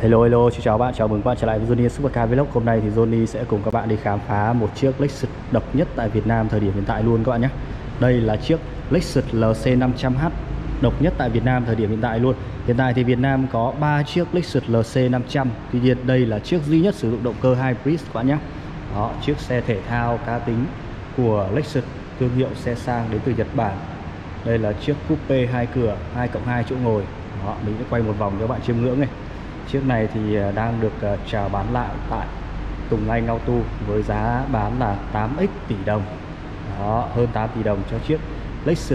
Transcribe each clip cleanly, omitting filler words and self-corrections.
Hello hello, xin chào bạn, chào mừng các bạn trở lại với Johnny Supercar Vlog. Hôm nay thì Johnny sẽ cùng các bạn đi khám phá một chiếc Lexus độc nhất tại Việt Nam thời điểm hiện tại luôn các bạn nhé. Đây là chiếc Lexus LC500H độc nhất tại Việt Nam thời điểm hiện tại luôn. Hiện tại thì Việt Nam có 3 chiếc Lexus LC500. Tuy nhiên đây là chiếc duy nhất sử dụng động cơ hybrid các bạn nhé. Đó, chiếc xe thể thao cá tính của Lexus, thương hiệu xe sang đến từ Nhật Bản. Đây là chiếc coupe 2 cửa 2+2 chỗ ngồi. Đó, mình sẽ quay một vòng cho các bạn chiêm ngưỡng này. Chiếc này thì đang được chào bán lại tại Tùng Anh Auto với giá bán là 8x tỷ đồng. Đó, hơn 8 tỷ đồng cho chiếc Lexus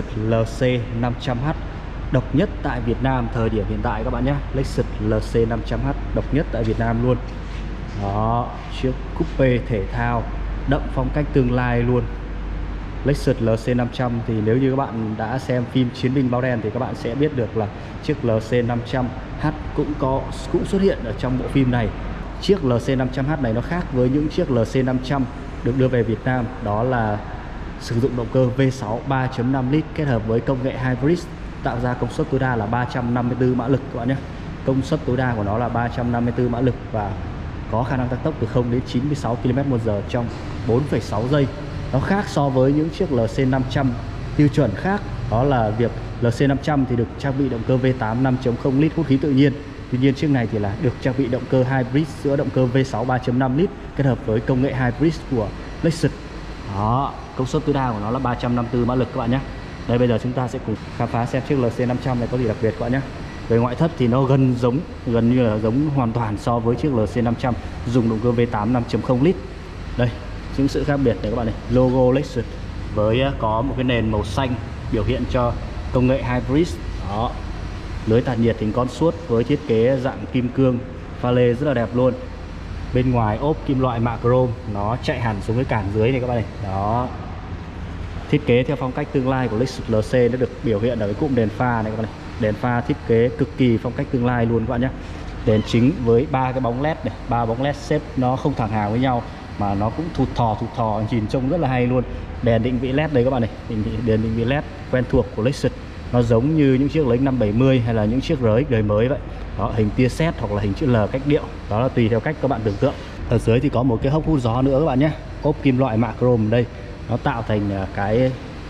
LC500H độc nhất tại Việt Nam thời điểm hiện tại các bạn nhé. Lexus LC500H độc nhất tại Việt Nam luôn. Đó, chiếc coupe thể thao đậm phong cách tương lai luôn. Lexus LC500 thì nếu như các bạn đã xem phim Chiến binh Báo Đen thì các bạn sẽ biết được là chiếc LC500H cũng xuất hiện ở trong bộ phim này. Chiếc LC500H này nó khác với những chiếc LC500 được đưa về Việt Nam, đó là sử dụng động cơ V6 3.5 lít kết hợp với công nghệ hybrid, tạo ra công suất tối đa là 354 mã lực các bạn nhé. Công suất tối đa của nó là 354 mã lực và có khả năng tăng tốc từ 0 đến 96 km/h trong 4,6 giây. Nó khác so với những chiếc LC500 tiêu chuẩn khác, đó là việc LC500 thì được trang bị động cơ V8 5.0 lít hút khí tự nhiên. Tuy nhiên chiếc này thì là được trang bị động cơ hybrid giữa động cơ V6 3.5 lít kết hợp với công nghệ hybrid của Lexus. Đó, công suất tối đa của nó là 354 mã lực các bạn nhé. Đây, bây giờ chúng ta sẽ cùng khám phá xem chiếc LC500 này có gì đặc biệt các bạn nhé. Về ngoại thất thì nó gần như là giống hoàn toàn so với chiếc LC500 dùng động cơ V8 5.0 lít. Đây, những sự khác biệt này các bạn này, logo Lexus với có một cái nền màu xanh biểu hiện cho công nghệ hybrid. Đó, lưới tản nhiệt hình con suốt với thiết kế dạng kim cương pha lê rất là đẹp luôn. Bên ngoài ốp kim loại mạ chrome, nó chạy hẳn xuống cái cản dưới này các bạn này. Đó, thiết kế theo phong cách tương lai của Lexus LC nó được biểu hiện ở cái cụm đèn pha này các bạn này. Đèn pha thiết kế cực kỳ phong cách tương lai luôn các bạn nhé. Đèn chính với 3 cái bóng led này, 3 bóng led xếp nó không thẳng hàng với nhau mà nó cũng thụt thò, nhìn trông rất là hay luôn. Đèn định vị led đây các bạn này, đèn định vị led quen thuộc của Lexus, nó giống như những chiếc LX 570 hay là những chiếc RX đời mới vậy. Đó, hình tia sét hoặc là hình chữ L cách điệu, đó là tùy theo cách các bạn tưởng tượng. Ở dưới thì có một cái hốc hút gió nữa các bạn nhé, ốp kim loại mạ chrome đây, nó tạo thành cái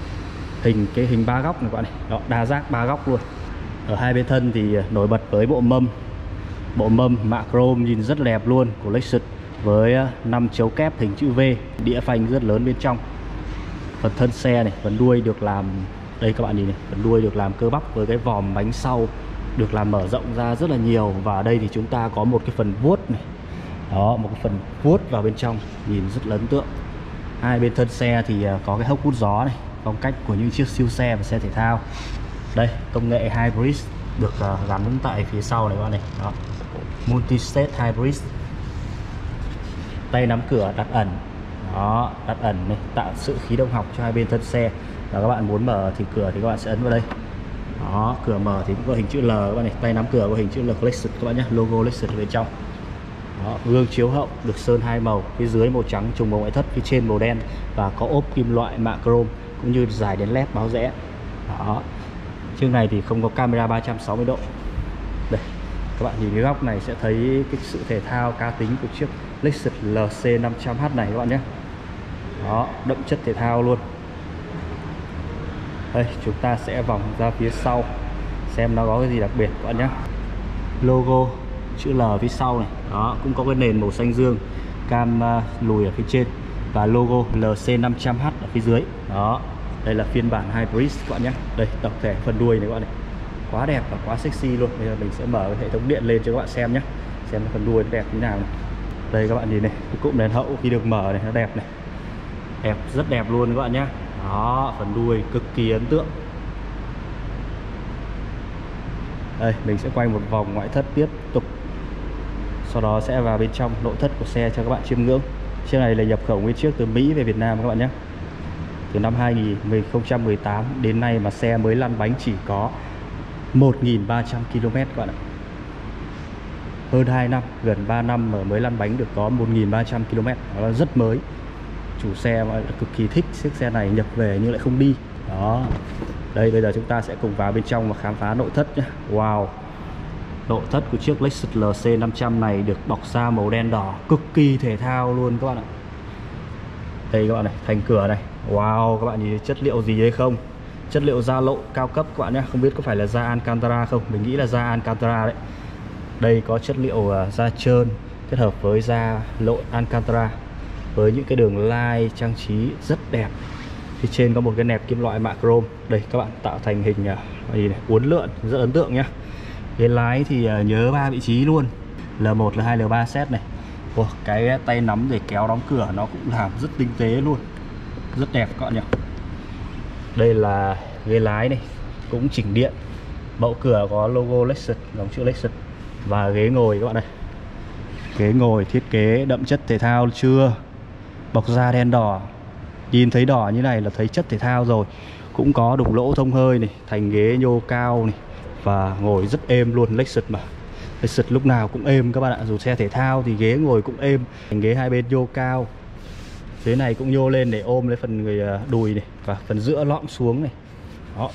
hình ba góc này các bạn này. Đó, đa giác ba góc luôn. Ở hai bên thân thì nổi bật với bộ mâm mạ chrome nhìn rất đẹp luôn của Lexus với 5 chấu kép hình chữ V, đĩa phanh rất lớn bên trong. Phần thân xe này, phần đuôi được làm đây các bạn nhìn này, phần đuôi được làm cơ bắp với cái vòm bánh sau được làm mở rộng ra rất là nhiều. Và ở đây thì chúng ta có một cái phần vuốt này. Đó, một cái phần vuốt vào bên trong nhìn rất là ấn tượng. Hai bên thân xe thì có cái hốc hút gió này, phong cách của những chiếc siêu xe và xe thể thao. Đây, công nghệ hybrid được gắn tại phía sau này các bạn này. Đó, multi-state hybrid. Tay nắm cửa đặt ẩn. Đó, đặt ẩn này, tạo sự khí động học cho hai bên thân xe. Và các bạn muốn mở thì cửa thì các bạn sẽ ấn vào đây. Đó, cửa mở thì cũng có hình chữ L các bạn này, tay nắm cửa có hình chữ L Lexus các bạn nhé, logo Lexus ở bên trong. Đó, gương chiếu hậu được sơn hai màu, phía dưới màu trắng trùng màu ngoại thất, phía trên màu đen và có ốp kim loại mạ chrome cũng như dải đèn led báo rẽ. Đó, chiếc này thì không có camera 360 độ. Đây, các bạn nhìn cái góc này sẽ thấy cái sự thể thao cá tính của chiếc Lexus LC500H này các bạn nhé. Đó, đậm chất thể thao luôn. Đây, chúng ta sẽ vòng ra phía sau xem nó có cái gì đặc biệt các bạn nhé. Logo chữ L phía sau này, đó cũng có cái nền màu xanh dương, cam lùi ở phía trên và logo LC500H ở phía dưới. Đó, đây là phiên bản hybrid các bạn nhé. Đây, tổng thể phần đuôi này các bạn này, quá đẹp và quá sexy luôn. Bây giờ mình sẽ mở cái hệ thống điện lên cho các bạn xem nhé, xem phần đuôi nó đẹp như nào này. Đây các bạn nhìn này, cái cụm đèn hậu khi được mở này nó đẹp này, đẹp, rất đẹp luôn các bạn nhé. Đó, phần đuôi cực kỳ ấn tượng. Đây, mình sẽ quay một vòng ngoại thất tiếp tục, sau đó sẽ vào bên trong nội thất của xe cho các bạn chiêm ngưỡng. Chiếc này là nhập khẩu nguyên chiếc từ Mỹ về Việt Nam các bạn nhé. Từ năm 2018 đến nay mà xe mới lăn bánh chỉ có 1.300 km các bạn ạ. Hơn 2 năm, gần 3 năm mà mới lăn bánh được có 1.300 km, đó là rất mới. Chủ xe mà cực kỳ thích chiếc xe này, nhập về nhưng lại không đi. Đó, đây bây giờ chúng ta sẽ cùng vào bên trong và khám phá nội thất nhé. Wow, Nội thất của chiếc Lexus LC 500 này được bọc da màu đen đỏ, cực kỳ thể thao luôn các bạn ạ. Đây các bạn này, thành cửa này. Wow, các bạn nhìn chất liệu gì hay không? Chất liệu da lộ cao cấp các bạn nhé. Không biết có phải là da Alcantara không? Mình nghĩ là da Alcantara đấy. Đây có chất liệu da trơn kết hợp với da lộ Alcantara, với những cái đường line trang trí rất đẹp. Phía trên có một cái nẹp kim loại mạ chrome. Đây các bạn, tạo thành hình này, uốn lượn rất ấn tượng nhá. Ghế lái thì nhớ 3 vị trí luôn, L1, L2, L3 set này. Cái tay nắm để kéo đóng cửa nó cũng làm rất tinh tế luôn, rất đẹp các bạn nhỉ. Đây là ghế lái này, cũng chỉnh điện. Mẫu cửa có logo Lexus, dòng chữ Lexus. Và ghế ngồi các bạn này, ghế ngồi thiết kế đậm chất thể thao chưa, bọc da đen đỏ. Nhìn thấy đỏ như này là thấy chất thể thao rồi. Cũng có đục lỗ thông hơi này, thành ghế nhô cao này, và ngồi rất êm luôn. Lexus mà, Lexus lúc nào cũng êm các bạn ạ. Dù xe thể thao thì ghế ngồi cũng êm. Thành ghế hai bên nhô cao, dưới này cũng nhô lên để ôm lấy phần người đùi này, và phần giữa lõm xuống này. Đó,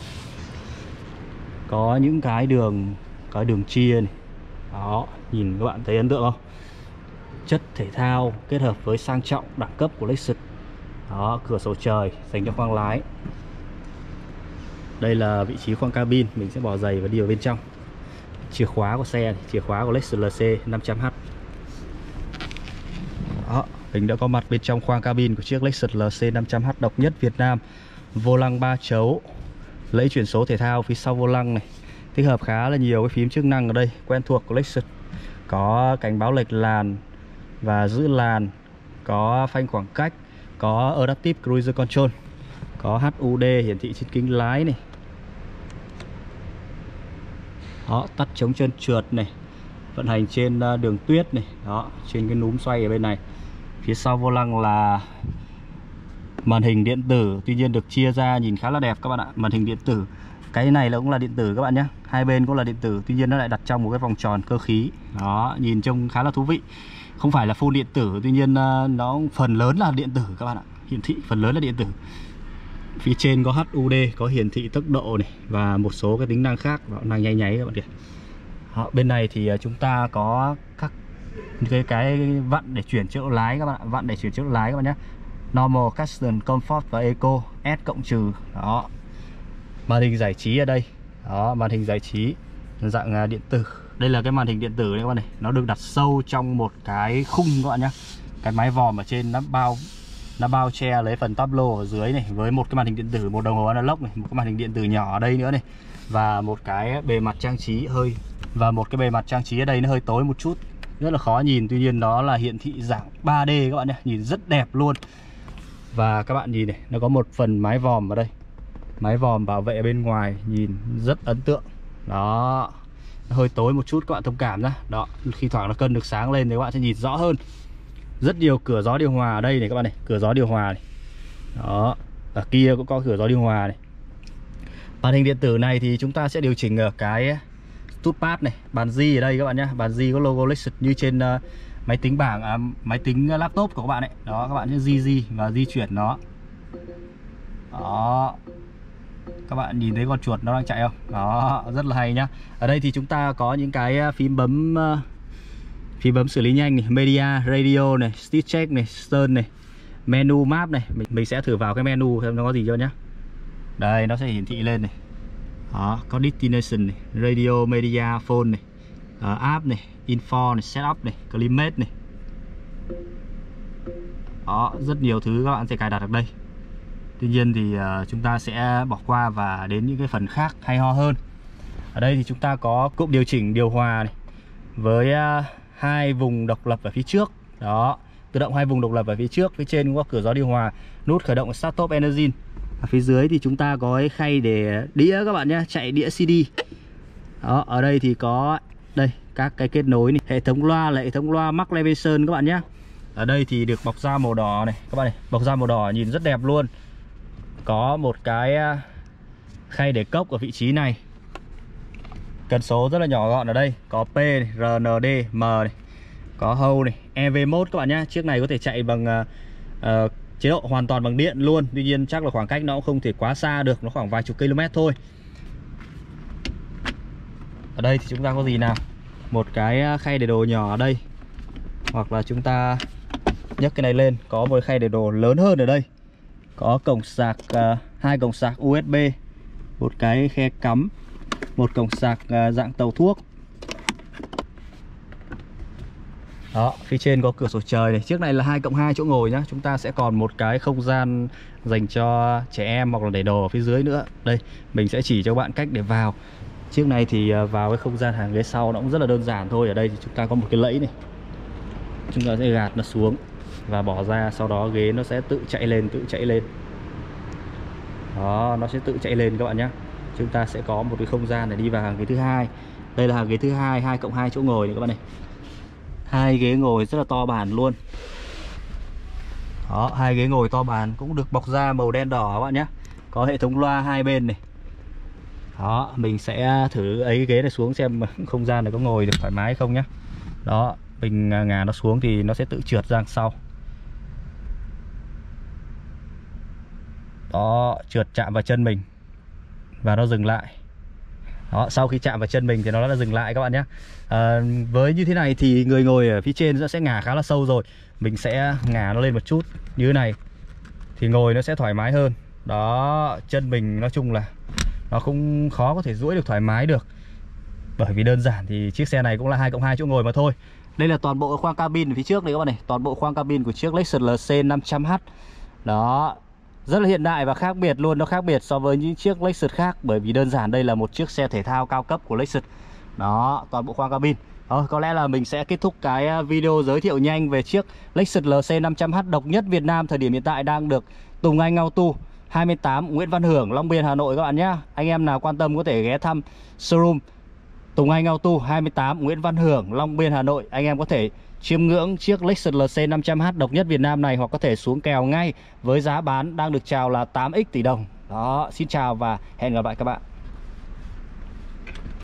có những cái đường chia này. Đó, nhìn các bạn thấy ấn tượng không? Chất thể thao kết hợp với sang trọng đẳng cấp của Lexus. Đó, cửa sổ trời dành cho khoang lái. Đây là vị trí khoang cabin, mình sẽ bỏ giày và đi vào bên trong. Chìa khóa của xe này, chìa khóa của Lexus LC 500H. Đó, mình đã có mặt bên trong khoang cabin của chiếc Lexus LC 500H độc nhất Việt Nam. Vô lăng 3 chấu, lẫy chuyển số thể thao phía sau vô lăng này. Tích hợp khá là nhiều cái phím chức năng ở đây, quen thuộc của Lexus. Có cảnh báo lệch làn và giữ làn, có phanh khoảng cách, có Adaptive Cruise Control, có HUD hiển thị trên kính lái này. Đó, tắt chống trơn trượt này, vận hành trên đường tuyết này. Đó, trên cái núm xoay ở bên này. Phía sau vô lăng là màn hình điện tử, tuy nhiên được chia ra nhìn khá là đẹp các bạn ạ. Màn hình điện tử, cái này là cũng là điện tử các bạn nhé. Hai bên cũng là điện tử, tuy nhiên nó lại đặt trong một cái vòng tròn cơ khí. Đó, nhìn trông khá là thú vị. Không phải là full điện tử, tuy nhiên nó phần lớn là điện tử các bạn ạ. Hiển thị phần lớn là điện tử. Phía trên có HUD, có hiển thị tốc độ này, và một số cái tính năng khác, năng nháy nháy các bạn kìa. Đó, bên này thì chúng ta có các cái vặn để chuyển chế độ lái các bạn ạ. Vặn để chuyển chế độ lái các bạn nhé. Normal, Custom, Comfort và Eco, S cộng trừ. Đó, màn hình giải trí ở đây. Đó, màn hình giải trí dạng điện tử. Đây là cái màn hình điện tử đấy các bạn này. Nó được đặt sâu trong một cái khung các bạn nhé. Cái mái vòm ở trên nó bao che lấy phần tablo ở dưới này, với một cái màn hình điện tử, một đồng hồ analog này, một cái màn hình điện tử nhỏ ở đây nữa này, và một cái bề mặt trang trí ở đây nó hơi tối một chút, rất là khó nhìn. Tuy nhiên nó là hiển thị dạng 3D các bạn nhé, nhìn rất đẹp luôn. Và các bạn nhìn này, nó có một phần mái vòm ở đây, mái vòm bảo vệ bên ngoài, nhìn rất ấn tượng. Đó, nó hơi tối một chút các bạn thông cảm nhá. Đó, khi thoảng nó cân được sáng lên thì các bạn sẽ nhìn rõ hơn. Rất nhiều cửa gió điều hòa ở đây này các bạn này, cửa gió điều hòa này. Đó, ở kia cũng có cửa gió điều hòa này. Màn hình điện tử này thì chúng ta sẽ điều chỉnh ở cái touchpad này, bàn G ở đây các bạn nhé. Bàn G có logo Lexus như trên máy tính bảng, máy tính laptop của các bạn ấy. Đó, các bạn sẽ G và di chuyển nó. Đó, các bạn nhìn thấy con chuột nó đang chạy không? Đó, rất là hay nhá. Ở đây thì chúng ta có những cái phím bấm xử lý nhanh này, media, radio này, speed check này, stern này, menu map này. Mình sẽ thử vào cái menu xem nó có gì cho nhá. Đây, nó sẽ hiển thị lên này. Đó, có destination này, radio, media, phone này, app này, info này, setup này, climate này. Đó, rất nhiều thứ các bạn sẽ cài đặt ở đây. Tuy nhiên thì chúng ta sẽ bỏ qua và đến những cái phần khác hay ho hơn. Ở đây thì chúng ta có cụm điều chỉnh điều hòa này, với hai vùng độc lập ở phía trước. Đó, tự động hai vùng độc lập ở phía trước. Phía trên cũng có cửa gió điều hòa, nút khởi động Start Top Engine. Ở phía dưới thì chúng ta có cái khay để đĩa các bạn nhé, chạy đĩa CD. Đó, ở đây thì có đây các cái kết nối này, hệ thống loa là hệ thống loa Mark Levinson các bạn nhé. Ở đây thì được bọc da màu đỏ này các bạn này, bọc da màu đỏ nhìn rất đẹp luôn. Có một cái khay để cốc ở vị trí này. Cần số rất là nhỏ gọn ở đây, có P này, RND, M này, có hole này, EV mode các bạn nhé. Chiếc này có thể chạy bằng chế độ hoàn toàn bằng điện luôn. Tuy nhiên chắc là khoảng cách nó cũng không thể quá xa được, nó khoảng vài chục km thôi. Ở đây thì chúng ta có gì nào? một cái khay để đồ nhỏ ở đây, hoặc là chúng ta nhấc cái này lên, có một khay để đồ lớn hơn ở đây. Có cổng sạc, 2 cổng sạc USB, một cái khe cắm, một cổng sạc dạng tàu thuốc. Đó, phía trên có cửa sổ trời này. Chiếc này là 2+2 chỗ ngồi nhá. Chúng ta sẽ còn một cái không gian dành cho trẻ em hoặc là để đồ ở phía dưới nữa. Đây, mình sẽ chỉ cho bạn cách để vào. Chiếc này thì vào cái không gian hàng ghế sau nó cũng rất là đơn giản thôi. Ở đây thì chúng ta có một cái lẫy này, chúng ta sẽ gạt nó xuống và bỏ ra. Sau đó ghế nó sẽ tự chạy lên, tự chạy lên. Đó, nó sẽ tự chạy lên các bạn nhé. Chúng ta sẽ có một cái không gian để đi vào hàng ghế thứ hai. Đây là hàng ghế thứ hai, 2+2 chỗ ngồi này các bạn này. 2 ghế ngồi rất là to bản luôn. Đó, 2 ghế ngồi to bản cũng được bọc da màu đen đỏ các bạn nhé. Có hệ thống loa hai bên này. Đó, mình sẽ thử ấy ghế này xuống xem không gian này có ngồi được thoải mái không nhé. Đó, mình ngả nó xuống thì nó sẽ tự trượt ra đằng sau. Đó, trượt chạm vào chân mình và nó dừng lại. Đó, sau khi chạm vào chân mình thì nó đã dừng lại các bạn nhé. Với như thế này thì người ngồi ở phía trên sẽ ngả khá là sâu rồi. Mình sẽ ngả nó lên một chút như thế này thì ngồi nó sẽ thoải mái hơn. Đó, chân mình nói chung là nó không khó có thể duỗi được thoải mái được. Bởi vì đơn giản thì chiếc xe này cũng là 2+2 chỗ ngồi mà thôi. Đây là toàn bộ khoang cabin ở phía trước này các bạn này. Toàn bộ khoang cabin của chiếc Lexus LC 500H. Đó, rất là hiện đại và khác biệt luôn. Nó khác biệt so với những chiếc Lexus khác. Bởi vì đơn giản đây là một chiếc xe thể thao cao cấp của Lexus. Đó, toàn bộ khoang cabin. Có lẽ là mình sẽ kết thúc cái video giới thiệu nhanh về chiếc Lexus LC 500H độc nhất Việt Nam thời điểm hiện tại đang được Tùng Anh Auto 28 Nguyễn Văn Hưởng, Long Biên, Hà Nội các bạn nhé. Anh em nào quan tâm có thể ghé thăm showroom Tùng Anh Auto 28 Nguyễn Văn Hưởng, Long Biên, Hà Nội. Anh em có thể chiêm ngưỡng chiếc Lexus LC 500H độc nhất Việt Nam này, hoặc có thể xuống kèo ngay với giá bán đang được chào là 8x tỷ đồng. Đó, xin chào và hẹn gặp lại các bạn.